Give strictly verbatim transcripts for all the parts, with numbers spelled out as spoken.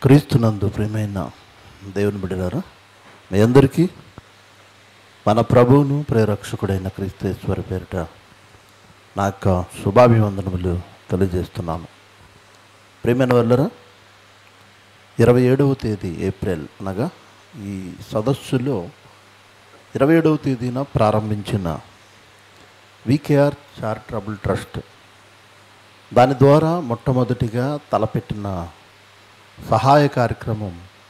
క్రీస్తునందు ప్రియమైన దేవుని బిడ్డలారా, మీ అందరికీ మన ప్రభువును ప్రేరక్షకుడైన క్రీస్తేశ్వరి పేరిట నా యొక్క శుభాభివందనములు తెలియజేస్తున్నాను. ప్రియమైన వాళ్ళరా, ఇరవై ఏడవ తేదీ ఏప్రిల్ అనగా ఈ సదస్సులో ఇరవై ఏడవ తేదీన ప్రారంభించిన వికేఆర్ చారిటబుల్ ట్రస్ట్ దాని ద్వారా మొట్టమొదటిగా తలపెట్టిన సహాయ కార్యక్రమం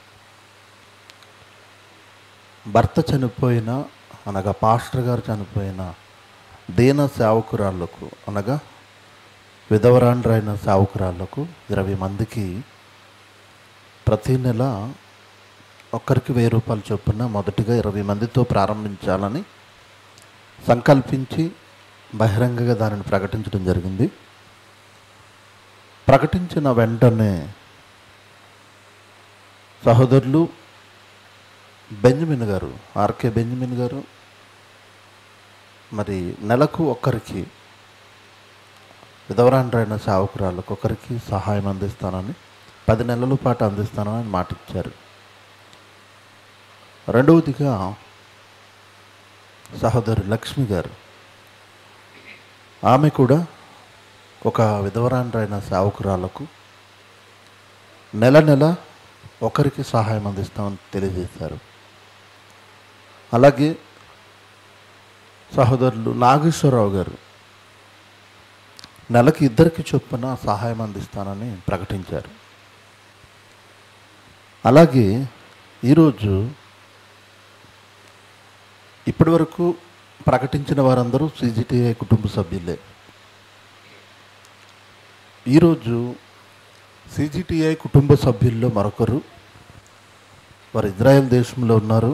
భర్త చనిపోయిన అనగా పాస్టర్ గారు చనిపోయిన దీన సేవకురాళ్లకు అనగా విధవరాండ్రైన సేవకురాళ్లకు ఇరవై మందికి ప్రతి నెల ఒక్కరికి వెయ్యి రూపాయలు చొప్పున మొదటిగా ఇరవై మందితో ప్రారంభించాలని సంకల్పించి బహిరంగంగా దానిని ప్రకటించడం జరిగింది. ప్రకటించిన వెంటనే సహోదరులు బెంజమిన్ గారు ఆర్కే బెంజమిన్ గారు మరి నెలకు ఒక్కరికి విధవరాండ్రైన సేవకురాళ్ళకు ఒకరికి సహాయం అందిస్తానని పది నెలల పాటు అందిస్తానని మాట ఇచ్చారు. రెండవదిగా సహోదరి లక్ష్మి గారు, ఆమె కూడా ఒక విధవరాండ్రైన సేవకురాలకు నెల నెల ఒకరికి సహాయం అందిస్తామని తెలియజేశారు. అలాగే సహోదరులు నాగేశ్వరరావు గారు నెలకి ఇద్దరికి చొప్పున సహాయం అందిస్తానని ప్రకటించారు. అలాగే ఈరోజు ఇప్పటి వరకు ప్రకటించిన వారందరూ సీజీటీఐ కుటుంబ సభ్యులే. ఈరోజు సీజీటీఐ కుటుంబ సభ్యుల్లో మరొకరు వారు ఇజ్రాయెల్ దేశంలో ఉన్నారు.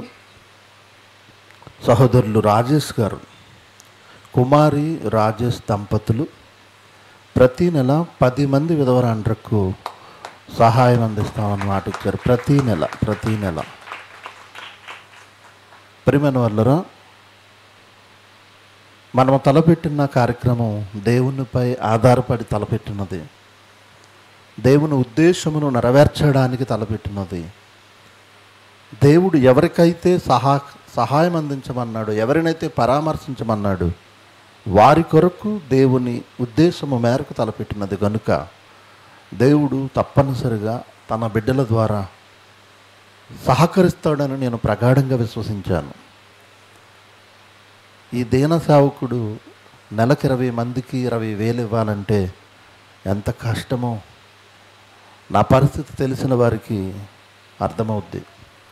సహోదరులు రాజేష్ గారు, కుమారి రాజేష్ దంపతులు ప్రతీ నెల పది మంది విధవరాండ్రకు సహాయం అందిస్తామని మాట ఇచ్చారు. ప్రతీ నెల ప్రతీ నెల ప్రియమైన వాళ్ళరా, మనము తలపెట్టిన కార్యక్రమం దేవునిపై ఆధారపడి తలపెట్టినది. దేవుని ఉద్దేశమును నెరవేర్చడానికి తలపెట్టినది. దేవుడు ఎవరికైతే సహా సహాయం అందించమన్నాడు, ఎవరినైతే పరామర్శించమన్నాడు, వారి కొరకు దేవుని ఉద్దేశము మేరకు తలపెట్టినది కనుక దేవుడు తప్పనిసరిగా తన బిడ్డల ద్వారా సహకరిస్తాడని నేను ప్రగాఢంగా విశ్వసించాను. ఈ దీన సేవకుడు నెలకు ఇరవై మందికి ఇరవై వేలు ఇవ్వాలంటే ఎంత కష్టమో నా పరిస్థితి తెలిసిన వారికి అర్థమవుద్ది.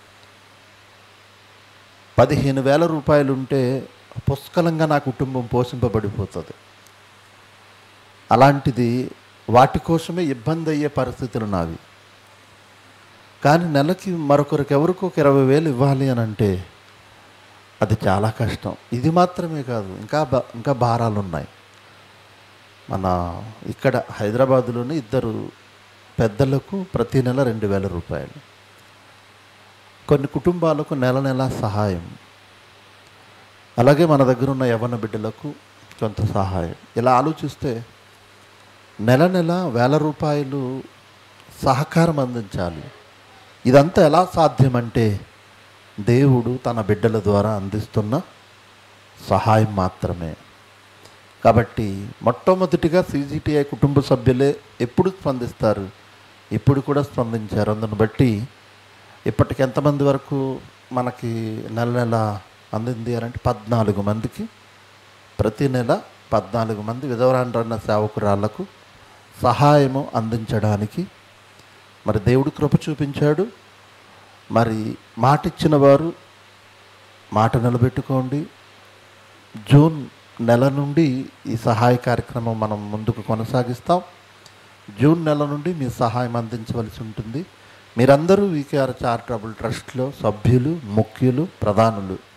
పదిహేను వేల రూపాయలు ఉంటే పుష్కలంగా నా కుటుంబం పోషింపబడిపోతుంది. అలాంటిది వాటి కోసమే ఇబ్బంది అయ్యే పరిస్థితులు నావి. కానీ నెలకి మరొకరికి ఎవరికో ఒక ఇరవై వేలు ఇవ్వాలి అని అంటే అది చాలా కష్టం. ఇది మాత్రమే కాదు, ఇంకా బా ఇంకా భారాలు ఉన్నాయి. మన ఇక్కడ హైదరాబాదులోనే ఇద్దరు పెద్దలకు ప్రతి నెల రెండు వేల రూపాయలు, కొన్ని కుటుంబాలకు నెల నెల సహాయం, అలాగే మన దగ్గర ఉన్న యవ్వన బిడ్డలకు కొంత సహాయం. ఇలా ఆలోచిస్తే నెల నెల వేల రూపాయలు సహకారం అందించాలి. ఇదంతా ఎలా సాధ్యమంటే దేవుడు తన బిడ్డల ద్వారా అందిస్తున్న సహాయం మాత్రమే. కాబట్టి మొట్టమొదటిగా సీజీటీఐ కుటుంబ సభ్యులే ఎప్పుడు స్పందిస్తారు, ఇప్పుడు కూడా స్పందించారు. అందుని బట్టి ఇప్పటికి ఎంతమంది వరకు మనకి నెల నెల అందింది అని అంటే పద్నాలుగు మందికి ప్రతి నెల పద్నాలుగు మంది విధవరాండ్రైన సేవకురాళ్లకు సహాయము అందించడానికి మరి దేవుడు కృప చూపించాడు. మరి మాట ఇచ్చిన వారు మాట నిలబెట్టుకోండి. జూన్ నెల నుండి ఈ సహాయ కార్యక్రమం మనం ముందుకు కొనసాగిస్తాం. జూన్ నెల నుండి మీ సహాయం అందించవలసి ఉంటుంది. మీరందరూ వికేఆర్ చారిటబుల్ ట్రస్ట్లో సభ్యులు, ముఖ్యులు, ప్రధానులు.